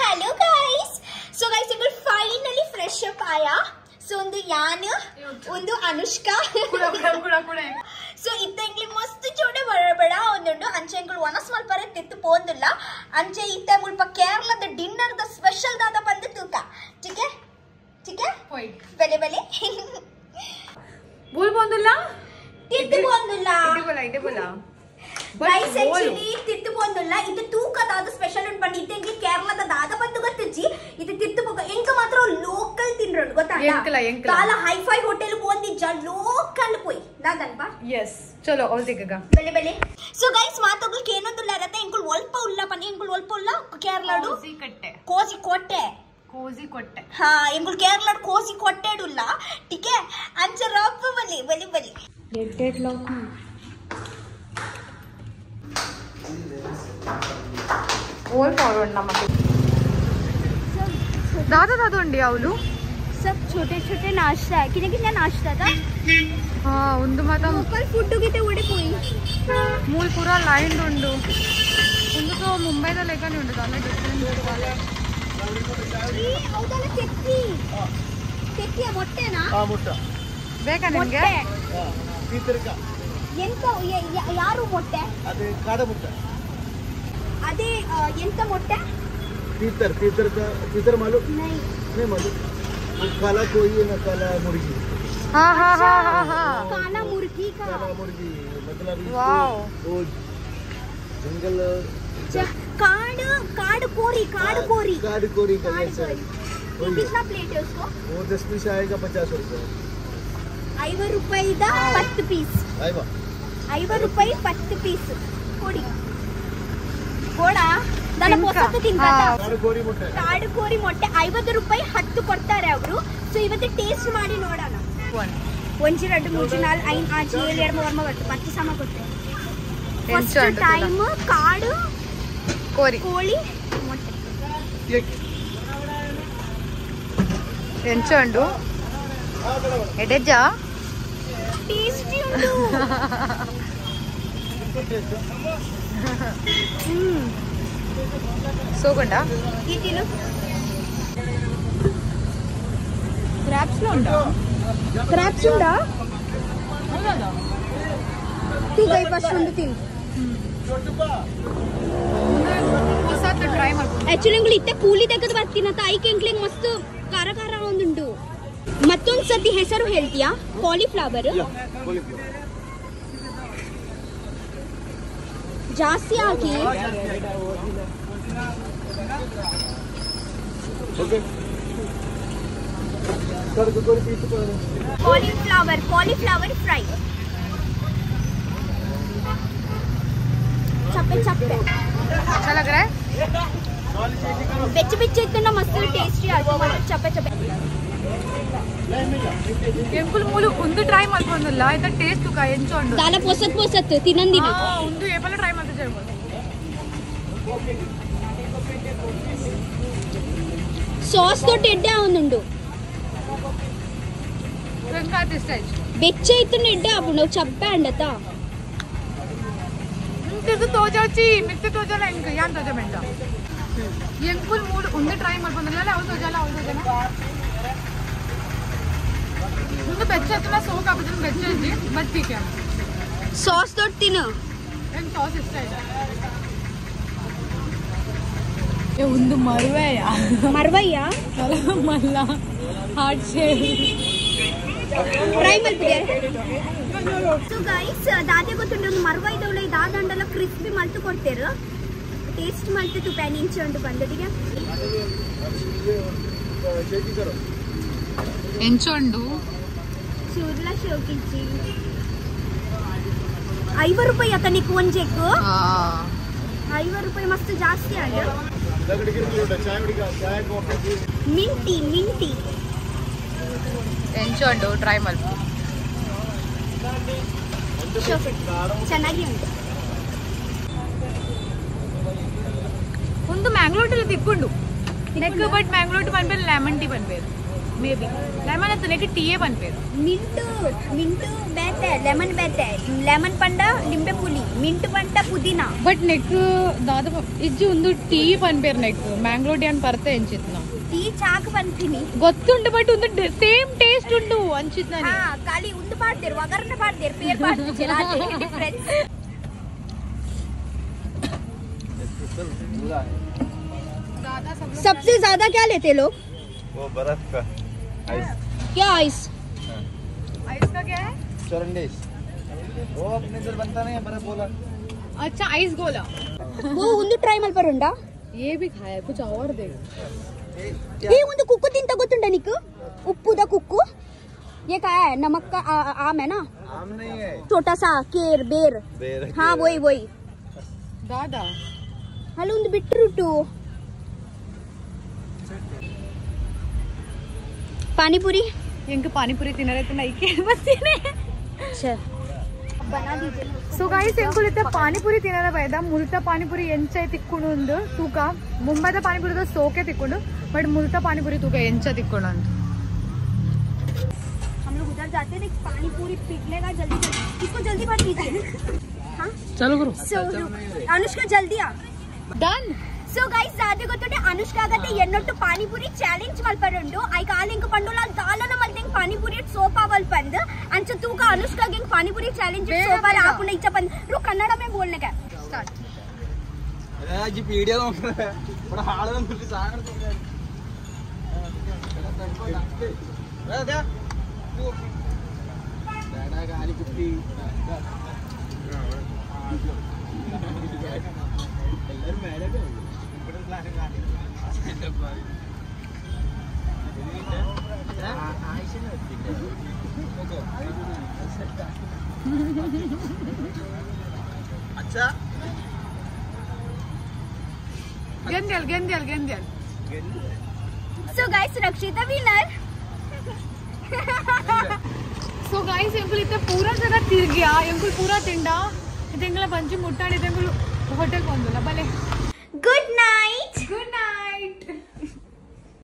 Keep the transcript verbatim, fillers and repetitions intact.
Hello guys. So guys, we will finally fresh up aya. So ಒಂದು ಯಾನ್ ಒಂದು ಅನುಷ್ಕಾ ಕೂಡ ಕೂಡ ಕೂಡ ಸೊ ಇತ್ತಂಗ್ಲಿ ಮಸ್ತ್ ಚೋಡೆ ಬರಬೇಡ ಒಂದುಂಡು ಅಂಚೆಂಗಳು ಒನಸ್ ಮಲ್ಪರೆ ತೆತ್ತು ಪೋಂದಿಲ್ಲ ಅಂಚೆ ಇತ್ತಂಗುಲ್ ಪ ಕೇರಳದ ಡಿನ್ನರ್ ದ ಸ್ಪೆಷಲ್ ದಾದ ಬಂದು ತೂಕ ठीक है ठीक है ಬಲೆ ಬಲೆ ಬೋಲ್ ಪೋಂದಿಲ್ಲ ತಿತ್ತು ಪೋಂದಿಲ್ಲ ಇಡೆ ಬೋಲ ಇಡೆ ಬೋಲ ಗೈಸ್ ಆಕ್ಚುಲಿ ತಿತ್ತು ಪೋಂದಿಲ್ಲ ಇದು ತೂಕದಾದ ಸ್ಪೆಷಲ್ ಉಂಟು ಬನ್ನಿ ಇತ್ತಂಗಿ ಕೇರಳದ ದಾದ ಬಂದು ಗೊತ್ತಿಜ್ಜಿ ಇದು ತಿತ್ತು ಪೋಗ ಎಂಕ ಮಾತ್ರ ಲೋಕಲ್ ತಿನ್ರೋಡು ಗೊತ್ತಾಗ ಕಾಲ ಹೈಫೈ ಹೋಟೆಲ್ ಪೋಂದಿಜ್ಜ ಲೋಕಲ್ ಪೋಯ್ ದಾದಲ್ವಾ यस चलो और देखेगा ಬಲೆ ಬಲೆ ಸೊ ಗೈಸ್ ಮಾತೋಗಕ್ಕೆ ಏನೊಂದಿಲ್ಲ ಇರತ್ತೆ ಎಂಕುಲ್ ಒಲ್ಪ ಉಲ್ಲ ಪನಿ ಎಂಕುಲ್ ಒಲ್ಪ ಉಲ್ಲ ಕೇರಳಡು ಕೋಸಿ ಕಟ್ಟೆ ಕೋಸಿ ಕೊಟ್ಟೆ ಕೋಸಿ ಕೊಟ್ಟೆ ಹಾ ಎಂಕುಲ್ ಕೇರಳಡು ಕೋಸಿ ಕೊಟ್ಟೆಡುಲ್ಲ ठीक है ಅಂಚೆ ರಪ್ಪ ಬಲಿ ಬಲಿ ಬಲಿ डेट डेट लॉक और फॉरवर्ड नमक दादा दादा उंडी आवलू सब छोटे छोटे नाश्ता है किने किने नाश्ता था हाँ उंदु मातम लोकल फुड गिते ओडिपोई मूल पूरा लाइन उंडु उंदु तो मुंबई दा लेकने उंडु दाने डिफरेंट वाले ಈ ಹೌದಲ್ಲ ತೆತ್ತಿ ತೆತ್ತಿಯ ಮೊಟ್ಟೆನಾ ಆ ಮೊಟ್ಟೆ ಬೇಕಾ ನಿಮಗೆ ಹಾ ಪೀತರ್ಕ ಎಂತ ಯಾರು ಮೊಟ್ಟೆ ಅದೇ ಕಾಡ ಮೊಟ್ಟೆ ಅದೇ ಎಂತ ಮೊಟ್ಟೆ पीतर पीतर का पीतर मालूम नहीं नहीं मालूम वो काला कोई है ना काला मुर्गी हाँ हाँ हाँ हाँ हाँ काला मुर्गी का काला मुर्गी मतलब वाओ वो जंगल काड़ काड़ कोरी काड़ कोरी काड़ कोरी का काड़ जैसा कोरी तो कितना प्लेट है उसको वो दस पीस आएगा पचास रुपए ಐವತ್ತು ರೂಪಾಯಿದ ಹತ್ತು ಪೀಸ್ आएगा ಐವತ್ತು ರೂಪಾಯಿ ಹತ್ತು ಪೀಸ್ ಕೊಡಿ ಕೊಡ ನನ್ನ ಪೊಸತ್ತು ತಿಂತಾತ काड़ कोरी मोटे ಕಾಡು ಕೋರಿ ಮೊಟ್ಟೆ ಐವತ್ತು ರೂಪಾಯಿ ಹತ್ತು ಕೊಡ್ತಾರೆ ಅವರು ಸೊ ಇವತ್ತು ಟೇಸ್ಟ್ ಮಾಡಿ ನೋಡೋಣ ಒಂಜಿ ಎರಡು ಮೂರು ನಾಲ್ಕು ಐದು ಆಚೆ ಏಳು ಎರಡು ಮೂರು ಬರ್ತದೆ ಪತ್ತು ಸಮ ಕೊಡ್ತೇವೆ ಫಸ್ಟ್ ಟೈಮ್ ಕಾಡು ಕೋರಿ ಕೋಳಿ ಮೊಟ್ಟೆ ಎಂಚಂಡು ಎಡೆಜ್ಜ ಟೇಸ್ಟಿ ಉಂಟು ಹ್ಮ್ సోగండా ఈ తిను క్రాబ్స్ లో ఉందా క్రాబ్స్ ఉందా तू गई फस्ट ಒಂದು ತಿನ್ ಹೊಸದು ಟ್ರೈ ಮಾಡ್ತೀನಿ ಆಕ್ಚುಲಿ ಇಂಗ್ಲಿ ಇತ್ತೆ ಕೂಲಿ ತೆಗೆದು ಬರ್ತೀನಂತ ಐಕೆ ಇಂಗ್ಲಿ ಮಸ್ತ್ ಖಾರ ಖಾರ ಒಂದುಂಟು ಮತ್ತೊಂದು ಸತಿ ಹೆಸರು ಹೇಳ್ತೀಯಾ ಕಾಲಿಫ್ಲವರ್ ಜಾಸ್ತಿ ಹಾಕಿ ಕಾಲಿಫ್ಲವರ್ ಕಾಲಿಫ್ಲವರ್ ಫ್ರೈ ಚಪ್ಪೆ ಚಪ್ಪೆ अच्छा लग रहा है ಬೆಚ್ಚ ಬೆಚ್ಚ ಇತ್ತು ಮಸ್ತ್ ಟೇಸ್ಟಿ ಆಗುತ್ತೆ ಚಪ್ಪೆ ಚಪ್ಪೆ ಎಂಕುಲ್ ಮೂಲು ಒಂದು ಟ್ರೈ ಮಾಡ್ಕೊಂಡಲ್ಲ ಆಯ್ತಾ ಟೇಸ್ಟ್ ತುಕ ಎಂಚೊಂಡು ದಾಲ ಪೊಸತ್ ಪೊಸತ್ ತಿನ್ನಂದಿನ ಒಂದು ಏಪಲ ಟ್ರೈ ಮಾಡ್ತಾ ಹೇಳ್ಬೋದು ಸಾಸ್ ತೋಟ ಎಡ್ಡೆ ಅವನುಂಡು ವೆಂಕಾ ಟೇಸ್ಟ್ ಆಯ್ತು ಬೆಚ್ಚ ಇತ್ತು ಎಡ್ಡೆ ಆಪುಂಡು ಚಪ್ಪೆ ಅಂಡತ ಇದು ತೋಜಾಚಿ ಮಿಕ್ಸ್ ತೋಜಾಲ ಇಂಕ ಯಾನ್ ತೋಜ ಬೆಂಡ ಎಂಕುಲ್ ಮೂಲು ಒಂದು ಟ್ರೈ ಮಾಡ್ಕೊಂಡಲ್ಲ ಅವ್ರು ತೋಜಾಲ ಅವ್ರು ತೋಜಾಲ ಒಂದು ಬೆಚ್ಚ ಇತ್ತು ಸೋಕ್ ಹಾಕಿದ್ರೆ ಬೆಚ್ಚ ಇದ್ದಿ ಬಟ್ ಟೀಕೆ ಸಾಸ್ ತೋಟ ತಿನ್ನು ಏನು ಸಾಸ್ ಇಷ್ಟ ಇದೆ ಒಂದು ಮರುವೆಯ ಮರ್ವಯ್ಯ ಮಲ್ಲ ಹಾರ್ಟ್ ಶೇಪ್ ಟ್ರೈ ಮಾಡ್ತೀಯ ಸೊ ಗೈಸ್ ದಾದೆ ಗೊತ್ತುಂಟು ಒಂದು ಮರ್ವ ಇದವಳೆ ದಾದಂಡೆಲ್ಲ ಕ್ರಿಸ್ಪಿ ಮಲ್ತು ಕೊಡ್ತೇರು ಟೇಸ್ಟ್ ಮಲ್ತು ಪ್ಯಾನ್ ಇಂಚು ಉಂಟು ಬಂದಟಿಗೆ ಎಂಚೊಂಡು ಚೂರ್ಲ ಶೋಕಿಚ್ಚಿ ಐವತ್ತು ರೂಪಾಯಿ ಅಕ್ಕ ನಿಕ್ ಒಂಜೆಕ್ ಐವತ್ತು ರೂಪಾಯಿ ಮಸ್ತ್ ಜಾಸ್ತಿ ಆಗ ಮಿಂಟಿ ಮಿಂಟಿ ಎಂಚೊಂಡು ಟ್ರೈ ಮಾಡ್ಬೋದು ಚೆನ್ನಾಗಿ ಉಂಟು ಒಂದು ಮ್ಯಾಂಗ್ಳೂಟಲ್ಲಿ ತಿಕ್ಕೊಂಡು ನೆಕ್ ಬಟ್ ಮ್ಯಾಂಗ್ಳೂಟ್ ಬಂದ್ಮೇಲೆ ಲೆಮನ್ ಟೀ ಬಂದ್ಬೇರು ಮೇ ಬಿ ಲೆಮನ್ ಅಂತ ನೆಕ್ ಟೀಯೇ ಬಂದ್ಬೇರು ಮಿಂಟು ಮಿಂಟು ಬ್ಯಾನ್ ಬೇತೆ ಲೆಮನ್ ಬೇತೆ ಲೆಮನ್ ಪಂಡ ಲಿಂಬೆ ಪುಲಿ ಮಿಂಟ್ ಪಂಡ ಪುದೀನ ಬಟ್ ನೆಕ್ ದಾದ ಇಜ್ಜಿ ಒಂದು ಟೀ ಪನ್ಪೇರ್ ನೆಕ್ ಮ್ಯಾಂಗ್ಳೂರ್ ಡಿ ಅನ್ ಬರ್ತೆ ಎಂಚಿತ್ನ ಟೀ ಚಾಕ್ ಪನ್ತೀನಿ ಗೊತ್ತುಂಟು ಬಟ್ ಒಂದು ಸೇಮ್ ಟೇಸ್ಟ್ ಉಂಟು ಅಂಚಿತ್ನ ಹಾ ಖಾಲಿ ಒಂದು ಪಾಡ್ದೇರು ಒಗರ್ನ ಪಾಡ್ದೇರು ಪೇರ್ ಪಾಡ್ತಿಲ್ಲ ಡಿಫರೆನ್ಸ್ सबसे ज्यादा क्या लेते लोग? वो बर्फ का आइस। क्या आइस? आइस का क्या है? चौरंडेस। वो अपने इधर बनता नहीं है बर्फ बोला। अच्छा आइस गोला वो ಒಂದು ಟ್ರೈ ಮಲ್ಪರುಂಡ ये भी खाया कुछ और दे ये ಒಂದು ಕುಕ್ಕು ತಿಂತ ಗೊತ್ತುಂಡ ನಿಕ್ಕು ಉಪ್ಪುದ ಕುಕ್ಕು ये क्या है नमक का आ, आम है ना आम नहीं है छोटा सा केर बेर बेर हाँ वही वही दादा ಅಲ್ಲಿ ಒಂದು ಬಿಟ್ರುಟು पानीपुरी इंक पानीपुरी तिनरे तो नहीं के बस तिने अच्छा बना दीजिए ಸೊ ಗೈಸ್ ಎಂಕುಲ್ ಇತ್ತೆ ಪಾನಿಪುರಿ ತಿನ್ನದ ಬೈದ ಮುಲ್ತ ಪಾನಿಪುರಿ ಎಂಚೈ ತಿಕ್ಕೊಂಡು ಒಂದು ತೂಕ ಮುಂಬೈದ ಪಾನಿಪುರಿದ ಸೋಕೆ ತಿಕ್ಕೊಂಡು ಬಟ್ ಮುಲ್ತ ಪಾನಿಪುರಿ ತೂಕ ಎಂಚ ತಿಕ್ಕೊಂಡು ಅಂತ हम लोग उधर जाते हैं पानीपुरी पिघलेगा जल्दी जल्दी इसको जल्दी भर दीजिए हाँ ಚಲೋ ಗುರು सो अनुष्का जल्दी आ ಡನ್ ಸೊ ಗೈಸ್ ಆದ್ರೆ ಗೊತ್ತುಂಟೆ ಅನುಷ್ಕಾ ಆಗತ್ತೆ ಎನ್ನೊಟ್ಟು ಪಾನಿಪುರಿ ಚಾಲೆಂಜ್ ಮಲ್ಪರುಂಡು ಐ ಕಾಲಿಂಗ್ ಪಂಡುಲ ದಾಲನ ಮಲ್ದೆಂಗ್ ಪಾನಿಪುರಿ ಸೋಪಾ ವಲ್ ಪಂದ್ ಅಂಚ ತೂಕ ಅನುಷ್ಕಾ ಗೆಂಗ್ ಪಾನಿಪುರಿ ಚಾಲೆಂಜ್ ಸೋಪಾ ಆಪುಂಡ ಇಚ್ಚ ಪಂದ್ ರು ಕನ್ನಡ में बोलने का स्टार्ट आज वीडियो നോക്കണേ ഇവിടെ ആള് വന്നിട്ട് സാധനം അതെ ഡാഡാ കാലി കുട്ടി എല്ലാരും മേലെ ഇവിടെ പ്ലാൻ കാണി अच्छा ಗೆಂದ್ಯಲ್ ಗೆಂದ್ಯಲ್ ಗೆಂದ್ಯಲ್ so guys Rakshita winner so guys ಎಂಕುಲ್ ಇತ್ತೆ ಪೂರಾ ಜಗ ತಿರ್ಗ್ಯಾ ಎಂಕುಲ್ ಪೂರಾ ತಿಂಡ ಇದೆಂಗಳ ಬಂಜಿ ಮುಟ್ಟಾಡಿ ಎಂಕುಲ್ ಹೋಟೆಲ್ ಬಂದಲ್ಲ ಬಲೆ